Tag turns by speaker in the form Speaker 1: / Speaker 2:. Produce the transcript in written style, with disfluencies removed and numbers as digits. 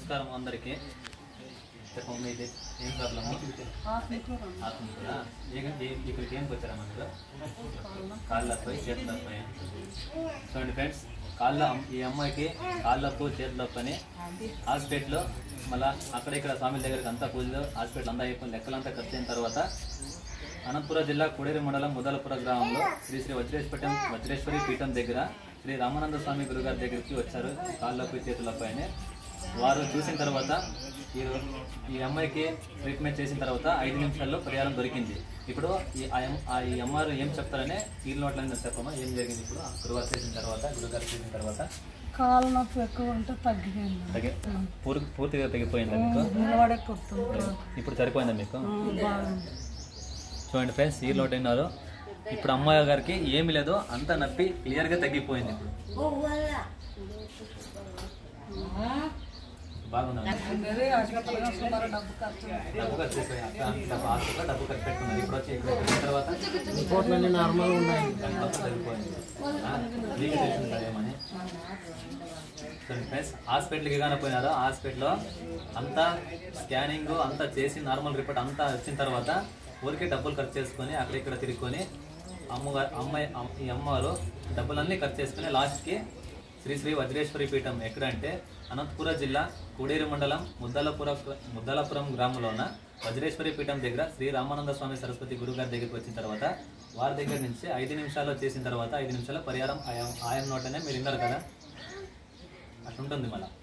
Speaker 1: నమస్కారం అందరికీ. చెప్పండి ఇది ఏం ప్రాబ్లమ్? ఆత్మీయురా ఇక్కడికి ఏం వచ్చారా మనకు? కాళ్ళపై చేతులపై. చూడండి ఫ్రెండ్స్, ఈ అమ్మాయికి కాళ్ళకు చేతులపై అని హాస్పిటల్లో మళ్ళీ అక్కడ ఇక్కడ స్వామి దగ్గరికి అంతా పూజలు హాస్పిటల్ అంతా అయిపోయిన లెక్కలంతా ఖర్చు అయిన తర్వాత అనంతపురం జిల్లా కోడేరు మండలం ముదలపుర గ్రామంలో శ్రీ శ్రీ వజ్రేశ్వరి పీఠం దగ్గర శ్రీ రామానంద స్వామి గురుగారి దగ్గరికి వచ్చారు. కాళ్ళకు చేతులపై అని వారు చూసిన తర్వాత ఈ అమ్మాయికి ట్రీట్మెంట్ చేసిన తర్వాత 5 నిమిషాల్లో పరిహారం దొరికింది. ఇప్పుడు ఈ అమ్మారు ఏం చెప్తారనే ఈ నోట్లని చెప్పమ్మా, ఏం జరిగింది ఇప్పుడు గురుగారు చేసిన తర్వాత?
Speaker 2: కాళ్ళ నొప్పి ఎక్కువ ఉంటే తగ్గిపోయింది,
Speaker 1: పూర్తిగా తగ్గిపోయిందా మీకు? ఇప్పుడు సరిపోయిందా మీకు? చూడండి ఫ్రెండ్స్, ఈ లోటు అయినారు. ఇప్పుడు అమ్మాయి గారికి ఏమి లేదో అంత నొప్పి క్లియర్గా తగ్గిపోయింది. ఇప్పుడు బాగుందా? డబ్బు ఖర్చు పెట్టుకున్నారు. ఇప్పుడు వచ్చి తర్వాత
Speaker 2: నార్మల్ ఉన్నాయి.
Speaker 1: మీకు తెలిసిందా ఏమని? ఫ్రెండ్స్, హాస్పిటల్కి కానీ పోయినారు. హాస్పిటల్లో అంతా స్కానింగ్ అంతా చేసి నార్మల్ రిపోర్ట్ అంతా వచ్చిన తర్వాత ఊరికే డబ్బులు ఖర్చు చేసుకొని అక్కడిక్కడ తిరుగుకొని ఈ అమ్మవారు డబ్బులన్నీ ఖర్చు చేసుకుని లాస్ట్కి శ్రీ శ్రీ వజ్రేశ్వరి పీఠం ఎక్కడంటే అనంతపురం జిల్లా కోడేరు మండలం ముద్దలపురం గ్రామంలో ఉన్న వజ్రేశ్వరి పీఠం దగ్గర శ్రీ రామానంద స్వామి సరస్వతి గురుగారి దగ్గరికి వచ్చిన తర్వాత వారి దగ్గర నుంచి 5 నిమిషాల్లో చేసిన తర్వాత 5 నిమిషాల పరిహారం ఆయన నోటనే మీరు విన్నారు కదా, అట్లుంటుంది మళ్ళీ.